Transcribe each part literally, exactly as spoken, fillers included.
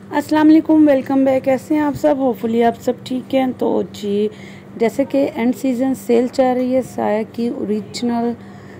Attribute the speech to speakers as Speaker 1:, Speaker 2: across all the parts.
Speaker 1: अस्सलाम वालेकुम, welcome back. कैसे हैं आप सब? होपफुली आप सब ठीक हैं। तो जी, जैसे कि एंड सीज़न सेल चल रही है, साया की ओरिजिनल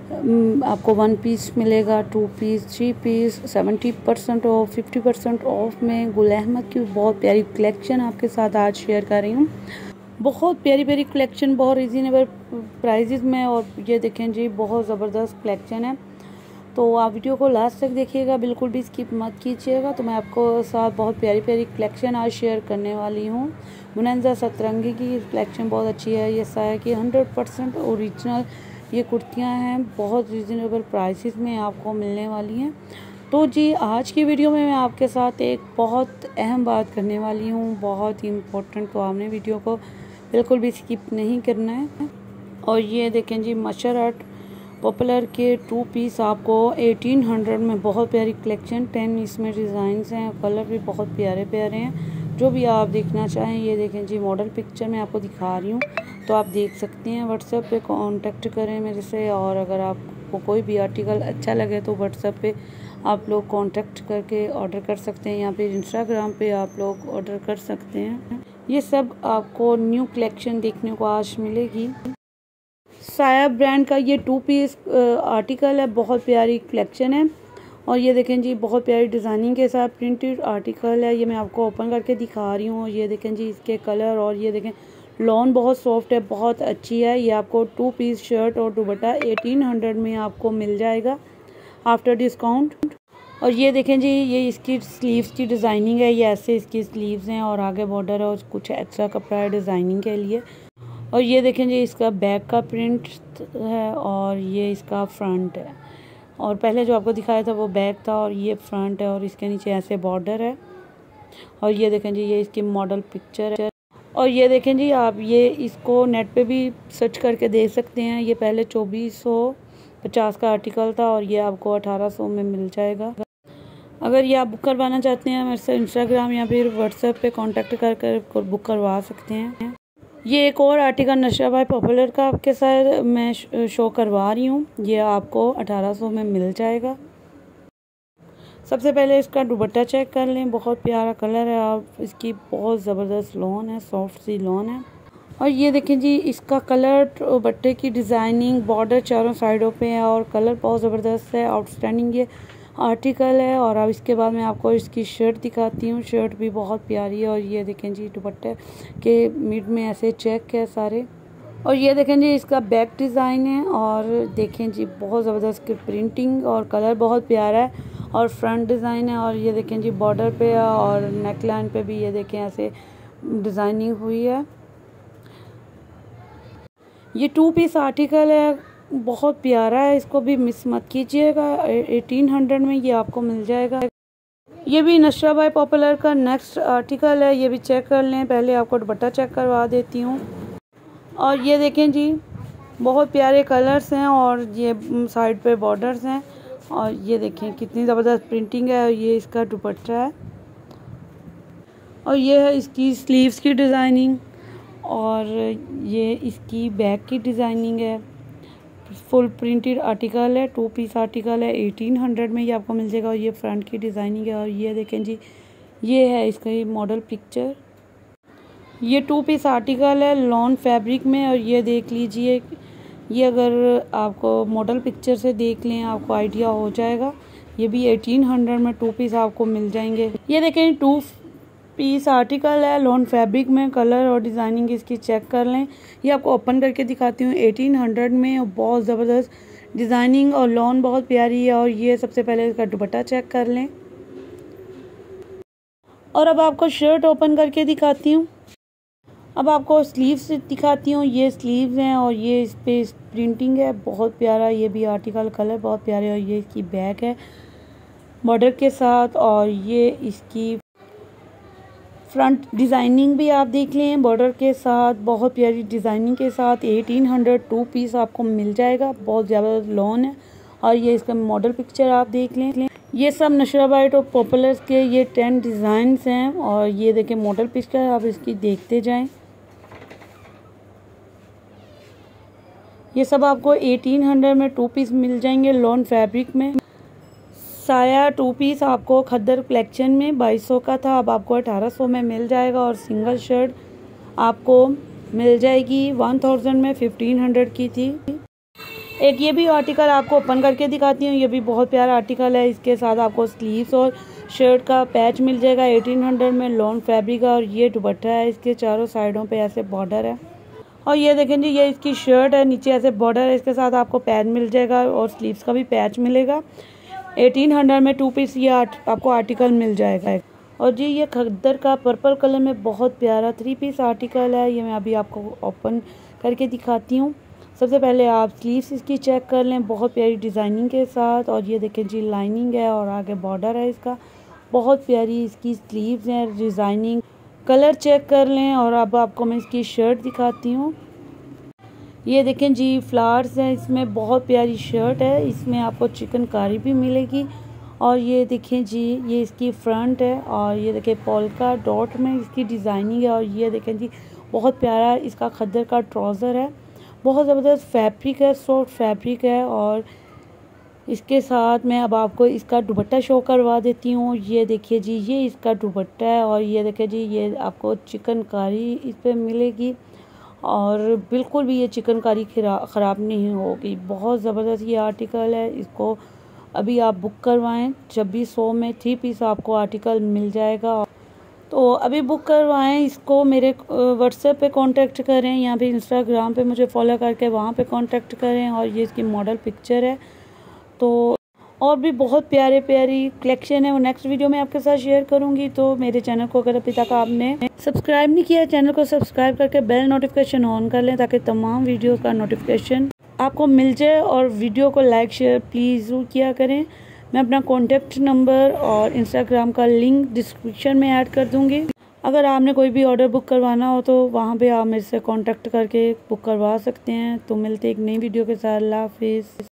Speaker 1: आपको वन पीस मिलेगा, two piece, three piece, seventy percent off, fifty percent off में गुल अहमद की बहुत प्यारी कलेक्शन आपके साथ आज शेयर कर रही हूँ। बहुत प्यारी प्यारी कलेक्शन, बहुत रीज़नेबल प्राइजेज़ में। और ये देखें जी, बहुत ज़बरदस्त कलेक्शन है। तो आप वीडियो को लास्ट तक देखिएगा, बिल्कुल भी स्किप मत कीजिएगा। तो मैं आपको साथ बहुत प्यारी प्यारी कलेक्शन आज शेयर करने वाली हूँ। मुनंजा सतरंगी की कलेक्शन बहुत अच्छी है। ये साया की हंड्रेड परसेंट ओरिजिनल ये कुर्तियाँ हैं, बहुत रिजनेबल प्राइसेस में आपको मिलने वाली हैं। तो जी, आज की वीडियो में मैं आपके साथ एक बहुत अहम बात करने वाली हूँ, बहुत ही इम्पोर्टेंट। तो आपने वीडियो को बिल्कुल भी स्किप नहीं करना है। और ये देखें जी, मशर आर्ट पॉपुलर के टू पीस आपको एटीन हंड्रेड में, बहुत प्यारी कलेक्शन, टेन इसमें डिज़ाइंस हैं, कलर भी बहुत प्यारे प्यारे हैं। जो भी आप देखना चाहें, ये देखें जी, मॉडल पिक्चर मैं आपको दिखा रही हूँ, तो आप देख सकते हैं। व्हाट्सएप पे कांटेक्ट करें मेरे से। और अगर आपको कोई भी आर्टिकल अच्छा लगे तो व्हाट्सएप पे आप लोग कांटेक्ट करके ऑर्डर कर सकते हैं, या फिर इंस्टाग्राम पे आप लोग ऑर्डर कर सकते हैं। ये सब आपको न्यू कलेक्शन देखने को आज मिलेगी। साया ब्रांड का ये टू पीस आर्टिकल है, बहुत प्यारी कलेक्शन है। और ये देखें जी, बहुत प्यारी डिज़ाइनिंग के साथ प्रिंटेड आर्टिकल है। ये मैं आपको ओपन करके दिखा रही हूँ। ये देखें जी, इसके कलर, और ये देखें लॉन बहुत सॉफ्ट है, बहुत अच्छी है। ये आपको टू पीस शर्ट और दुपट्टा एटीन हंड्रेड में आपको मिल जाएगा आफ्टर डिस्काउंट। और ये देखें जी, ये इसकी स्लीव्स की डिज़ाइनिंग है। ये ऐसे इसकी स्लीव्स हैं और आगे बॉर्डर है और कुछ एक्स्ट्रा कपड़ा है डिज़ाइनिंग के लिए। और ये देखें जी, इसका बैक का प्रिंट है और ये इसका फ्रंट है। और पहले जो आपको दिखाया था वो बैक था और ये फ्रंट है, और इसके नीचे ऐसे बॉर्डर है। और ये देखें जी, ये इसकी मॉडल पिक्चर है। और ये देखें जी, आप ये इसको नेट पे भी सर्च करके देख सकते हैं। ये पहले चौबीस सौ पचास का आर्टिकल था और ये आपको अठारह सौ में मिल जाएगा। अगर ये आप बुक करवाना चाहते हैं मेरे से, इंस्टाग्राम या फिर व्हाट्सएप पे कांटेक्ट कर कर बुक करवा सकते हैं। ये एक और आर्टिकल नशरा भाई पॉपुलर का आपके साथ मैं शो करवा रही हूँ। ये आपको अठारह सौ में मिल जाएगा। सबसे पहले इसका दुपट्टा चेक कर लें, बहुत प्यारा कलर है। आप इसकी बहुत ज़बरदस्त लॉन है, सॉफ्ट सी लॉन है। और ये देखें जी, इसका कलर, दुपट्टे की डिज़ाइनिंग, बॉर्डर चारों साइडों पे है और कलर बहुत ज़बरदस्त है, आउटस्टैंडिंग ये आर्टिकल है। और अब इसके बाद मैं आपको इसकी शर्ट दिखाती हूँ। शर्ट भी बहुत प्यारी है। और ये देखें जी, दुपट्टे के मिड में ऐसे चेक है सारे। और ये देखें जी, इसका बैक डिज़ाइन है। और देखें जी, बहुत ज़बरदस्त प्रिंटिंग और कलर बहुत प्यारा है। और फ्रंट डिज़ाइन है। और ये देखें जी, बॉर्डर पे है और नेक लाइन पे भी ये देखें ऐसे डिज़ाइनिंग हुई है। ये टू पीस आर्टिकल है, बहुत प्यारा है, इसको भी मिस मत कीजिएगा। एटीन हंड्रेड में ये आपको मिल जाएगा। ये भी नशरा भाई पॉपुलर का नेक्स्ट आर्टिकल है, ये भी चेक कर लें। पहले आपको दुपट्टा चेक करवा देती हूँ। और ये देखें जी, बहुत प्यारे कलर्स हैं और ये साइड पे बॉर्डर्स हैं। और ये देखें कितनी ज़बरदस्त प्रिंटिंग है। और ये इसका दुपट्टा है और ये है इसकी स्लीव्स की डिज़ाइनिंग। और ये इसकी बैक की डिज़ाइनिंग है। फुल प्रिंटेड आर्टिकल है, टू पीस आर्टिकल है, एटीन हंड्रेड में ये आपको मिल जाएगा। और ये फ्रंट की डिज़ाइनिंग है। और ये देखें जी, ये है इसका ये मॉडल पिक्चर। ये टू पीस आर्टिकल है लॉन फैब्रिक में। और ये देख लीजिए, ये अगर आपको मॉडल पिक्चर से देख लें आपको आइडिया हो जाएगा। ये भी एटीन हंड्रेड में टू पीस आपको मिल जाएंगे। ये देखें, टू पीस आर्टिकल है लॉन फैब्रिक में, कलर और डिज़ाइनिंग इसकी चेक कर लें। ये आपको ओपन करके दिखाती हूँ एटीन हंड्रेड में। और बहुत ज़बरदस्त डिज़ाइनिंग और लॉन बहुत प्यारी है। और ये सबसे पहले इसका दुपट्टा चेक कर लें। और अब आपको शर्ट ओपन करके दिखाती हूँ। अब आपको स्लीव्स दिखाती हूँ। ये स्लीव्स हैं और ये इस पे प्रिंटिंग है, बहुत प्यारा। ये भी आर्टिकल, कलर बहुत प्यारे। और ये इसकी बैक है बॉर्डर के साथ। और ये इसकी फ्रंट डिज़ाइनिंग भी आप देख लें बॉर्डर के साथ, बहुत प्यारी डिज़ाइनिंग के साथ। एटीन हंड्रेड टू पीस आपको मिल जाएगा, बहुत ज़्यादा लॉन है। और ये इसका मॉडल पिक्चर आप देख लें। ये सब नशरा भाई और पॉपुलर के ये टेन डिज़ाइंस हैं। और ये देखें मॉडल पिक्चर, आप इसकी देखते जाएं। ये सब आपको एटीन हंड्रेड में टू पीस मिल जाएंगे लॉन फैब्रिक में। साया टू पीस आपको खद्दर कलेक्शन में बाईस सौ का था, अब आपको अठारह सौ में मिल जाएगा। और सिंगल शर्ट आपको मिल जाएगी वन थाउजेंड में, फिफ्टीन हंड्रेड की थी। एक ये भी आर्टिकल आपको ओपन करके दिखाती हूँ, ये भी बहुत प्यारा आर्टिकल है। इसके साथ आपको स्लीव्स और शर्ट का पैच मिल जाएगा एटीन हंड्रेड में, लॉन फैब्रिक का। और ये दुपट्टा है, इसके चारों साइडों पे ऐसे बॉर्डर है। और ये देखें जी, ये इसकी शर्ट है, नीचे ऐसे बॉर्डर है, इसके साथ आपको पैच मिल जाएगा और स्लीव्स का भी पैच मिलेगा। एटीन हंड्रेड में टू पीस ये आपको आर्टिकल मिल जाएगा। और जी ये खद्दर का पर्पल कलर में बहुत प्यारा थ्री पीस आर्टिकल है, ये मैं अभी आपको ओपन करके दिखाती हूँ। सबसे पहले आप स्लीव्स इसकी चेक कर लें, बहुत प्यारी डिज़ाइनिंग के साथ। और ये देखें जी लाइनिंग है और आगे बॉर्डर है इसका, बहुत प्यारी इसकी स्लीव्स हैं, डिज़ाइनिंग। कलर चेक कर लें। और अब आपको मैं इसकी शर्ट दिखाती हूँ। ये देखें जी फ्लावर्स हैं, इसमें बहुत प्यारी शर्ट है, इसमें आपको चिकनकारी भी मिलेगी। और ये देखें जी, ये इसकी फ्रंट है और ये देखें पोल्का डॉट में इसकी डिज़ाइनिंग है। और ये देखें जी बहुत प्यारा इसका खद्दर का ट्राउज़र है, बहुत ज़बरदस्त फैब्रिक है, सॉफ्ट फैब्रिक है। और इसके साथ मैं अब आपको इसका दुपट्टा शो करवा देती हूँ। ये देखिए जी, ये इसका दुपट्टा है और ये देखिए जी, ये आपको चिकनकारी इस पर मिलेगी और बिल्कुल भी ये चिकनकारी ख़राब नहीं होगी। बहुत ज़बरदस्त ये आर्टिकल है, इसको अभी आप बुक करवाएं। छब्बीस सौ में थ्री पीस आपको आर्टिकल मिल जाएगा। तो अभी बुक करवाएं इसको, मेरे व्हाट्सएप पे कांटेक्ट करें या फिर इंस्टाग्राम पे मुझे फॉलो करके वहाँ पे कांटेक्ट करें। और ये इसकी मॉडल पिक्चर है। तो और भी बहुत प्यारे प्यारी कलेक्शन है, वो नेक्स्ट वीडियो में आपके साथ शेयर करूंगी। तो मेरे चैनल को अगर अभी तक आपने सब्सक्राइब नहीं किया, चैनल को सब्सक्राइब करके बेल नोटिफिकेशन ऑन कर लें ताकि तमाम वीडियो का नोटिफिकेशन आपको मिल जाए। और वीडियो को लाइक शेयर प्लीज़ ज़रूर किया करें। मैं अपना कॉन्टेक्ट नंबर और इंस्टाग्राम का लिंक डिस्क्रिप्शन में ऐड कर दूँगी। अगर आपने कोई भी ऑर्डर बुक करवाना हो तो वहाँ पर आप मेरे से कॉन्टेक्ट करके बुक करवा सकते हैं। तो मिलते एक नई वीडियो के साथ। अल्लाह हाफिज़।